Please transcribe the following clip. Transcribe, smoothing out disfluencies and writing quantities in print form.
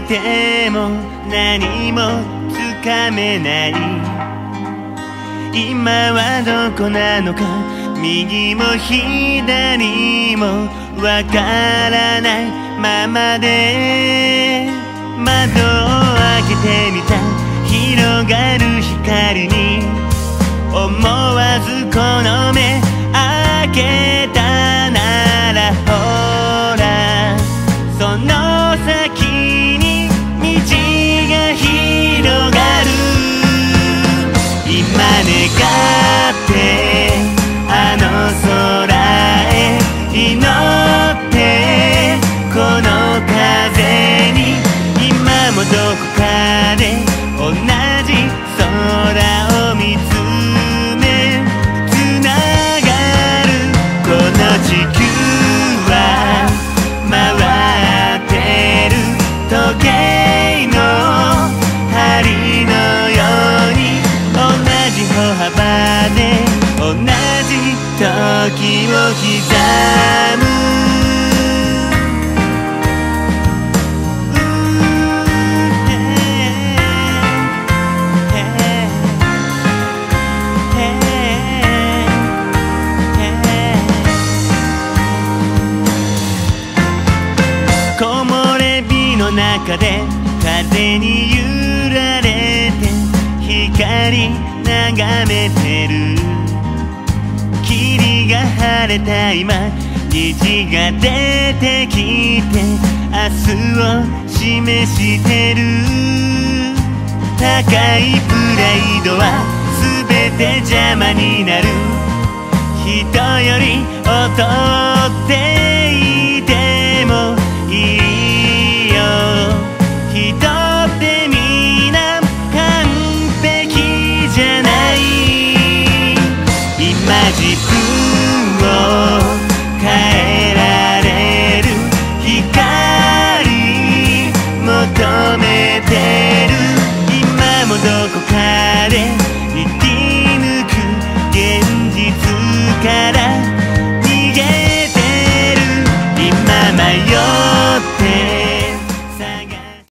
いても何もつかめない。今はどこなのか右も左もわからないままで、窓を開けてみた広がる光に思わずこの目開けたなら、ほらその先に道が広がる。今願ってあの空へ祈ってこの風に、今もどこかで同じ空を見つめつながる。この地球は回ってる時計の針のように、同じ歩幅で同じ時を刻む。木漏れ日の中で風に揺られて光眺めてる。霧が晴れた今虹が出てきて明日を示してる。高いプライドは全て邪魔になる。人より劣っていてもいいよ。人ってみんな完璧じゃない。今自分を変えられる光求めてる。今もどこかで生き抜く現実から逃げてる。今迷う